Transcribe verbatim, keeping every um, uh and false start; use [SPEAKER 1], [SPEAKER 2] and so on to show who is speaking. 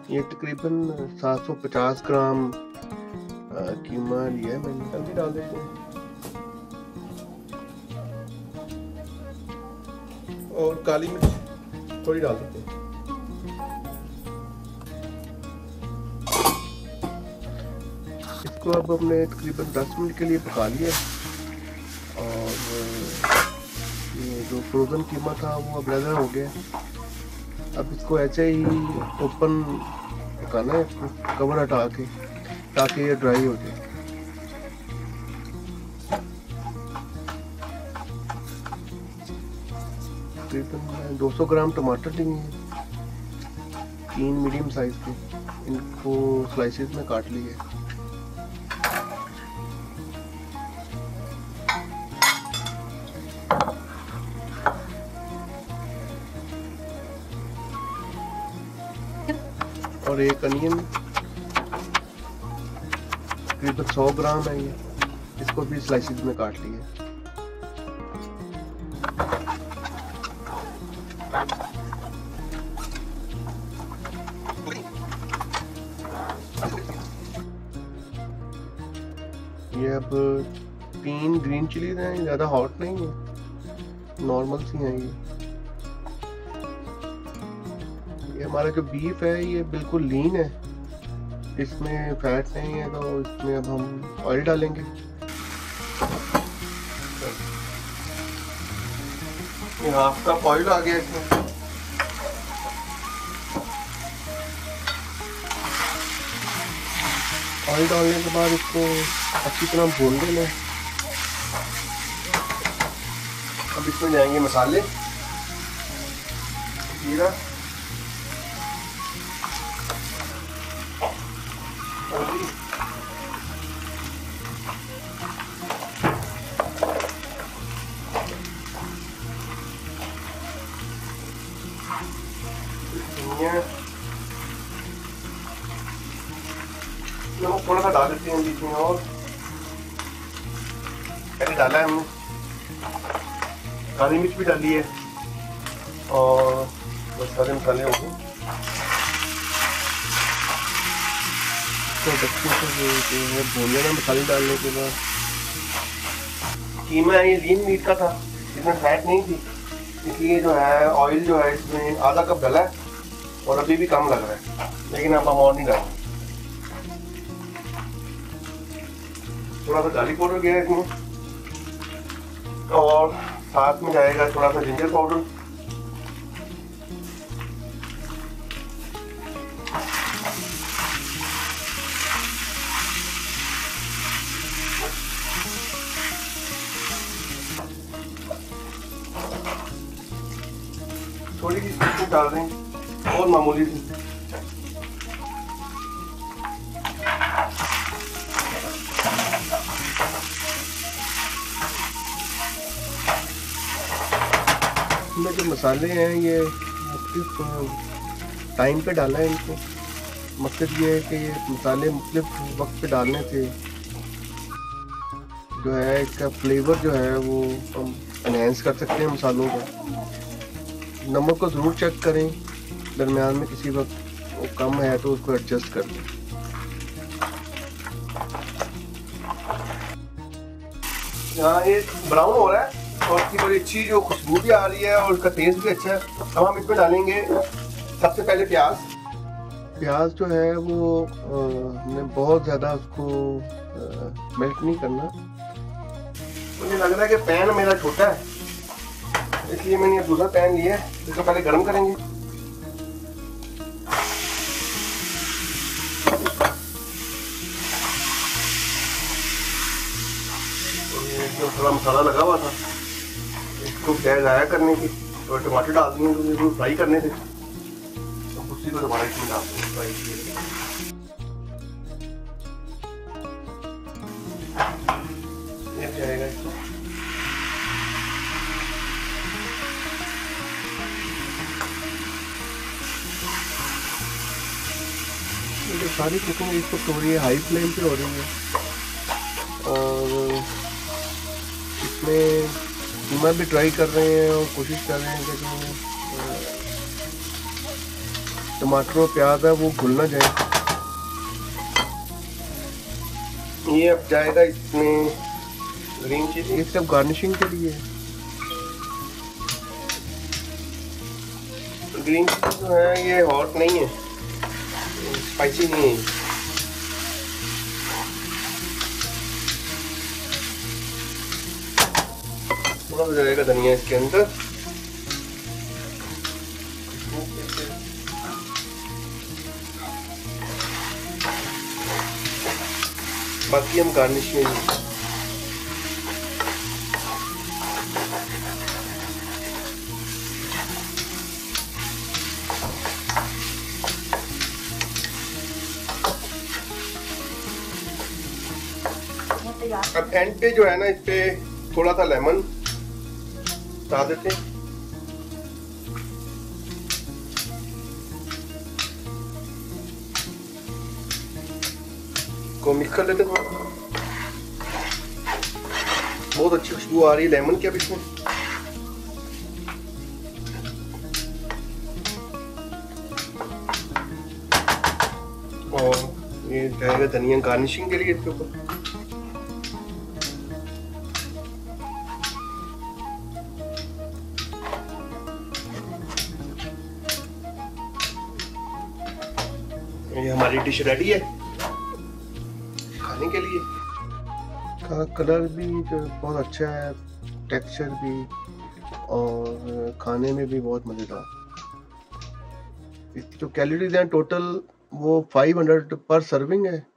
[SPEAKER 1] ये तकरीबन सात सौ पचास ग्राम कीमा लिया है मैंने। जल्दी डाल देते हैं और काली मिर्च थोड़ी डाल देते हैं। इसको अब हमने तकरीबन दस मिनट के लिए पका लिया और ये जो फ्रोज़न कीमा था वो अब रेडी हो गया। अब इसको ऐसे ही ओपन पकाना है, इसको कवर हटा के, ताकि ये ड्राई हो जाए। तकरीबन दो सौ ग्राम टमाटर लिए हैं, तीन मीडियम साइज के, इनको स्लाइसेस में काट लिए। और एक अनियन तकरीबन सौ ग्राम है ये, इसको भी स्लाइसेस में काट लिए। ये अब तीन ग्रीन चिलीज हैं, ज़्यादा हॉट नहीं है, नॉर्मल सी हैं ये। ये हमारा जो बीफ है ये बिल्कुल लीन है, इसमें फैट नहीं है, तो इसमें अब हम ऑयल डालेंगे। ये हाफ कप ऑयल आ गया इसमें। ऑयल डालने के बाद इसको अच्छी तरह भून देना। अब इसमें जाएंगे मसाले, जीरा, नमक थोड़ा सा डाल देते हैं बीच में, और पहले डाला है हमने, काली मिर्च भी डाली है और बस सारे मसाले हो गए। तो बच्चों को भून लेना मसाले डालने के बाद। कीमा ये लीन मीट का था, इसमें फैट नहीं थी, इसलिए जो है ऑयल जो है इसमें आधा कप डाला है और अभी भी कम लग रहा है, लेकिन अब हम और नहीं डालेंगे। थोड़ा सा गार्लिक पाउडर गया है इसमें, और साथ में जाएगा थोड़ा सा जिंजर पाउडर, थोड़ी सी स्पून डाल दें और मामूली सी। इसमें जो मसाले हैं ये मुख्तलिफ टाइम पे डाला है इनको। मकसद ये है कि ये मसाले मुख्तलिफ वक्त पे डालने से जो है इसका फ्लेवर जो है वो हम एनहेंस कर सकते हैं मसालों का। नमक को ज़रूर चेक करें, दरमियान में किसी वक्त वो कम है तो उसको एडजस्ट कर लें। यहाँ ये ब्राउन हो रहा है और इसकी बड़ी अच्छी जो खुशबू भी आ रही है और उसका टेस्ट भी अच्छा है। अब हम इसमें डालेंगे सबसे पहले प्याज। प्याज जो है वो हमने बहुत ज़्यादा उसको मेल्ट नहीं करना। मुझे लग रहा है कि पैन मेरा छोटा है, इसलिए मैंने ये दूसरा पैन लिया है, इसको पहले गर्म करेंगे। ये जो थोड़ा मसाला लगा हुआ था इसको गैस आया करने की, और टमाटर डाल दिए तो फ्राई करने थे, तो उसी को दोबारा इसमें डाल देंगे फ्राई किए। ये जाएगा इसको ये सारी कुकिंग इस वक्त हो रही है, हाई फ्लेम पे हो रही है, और इसमें कीमा भी ट्राई कर रहे हैं और कोशिश कर रहे हैं कि टमाटर और प्याज है वो घुल ना जाए। ये अब जाएगा इसमें ग्रीन चिली, ये सिर्फ गार्निशिंग के लिए। ग्रीन चिली जो है ये हॉट नहीं है, स्पाइसी नहीं है। थोड़ा सा जाएगा धनिया इसके अंदर। बाकी हम गार्निश में अब एंड पे जो है ना, इस पे थोड़ा सा लेमन डाल देते हैं। को मिक्स कर लेते हैं थोड़ा। बहुत अच्छी खुशबू आ रही है लेमन की अब इसमें। और ये जाएगा धनिया गार्निशिंग के लिए इसके ऊपर। ये हमारी डिश रेडी है खाने के लिए। का कलर भी जो बहुत अच्छा है, टेक्सचर भी, और खाने में भी बहुत मज़ेदार। इसकी जो कैलोरीज हैं टोटल वो फाइव हंड्रेड पर सर्विंग है।